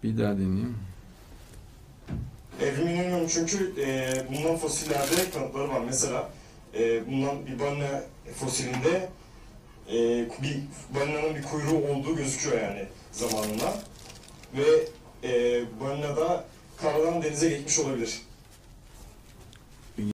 Bir daha deneyeyim. Evrime inanıyorum çünkü bundan fosillerde kanıtları var. Mesela bundan bir balina fosilinde bir balinanın bir kuyruğu olduğu gözüküyor yani zamanında. Ve balina da karadan denize geçmiş olabilir.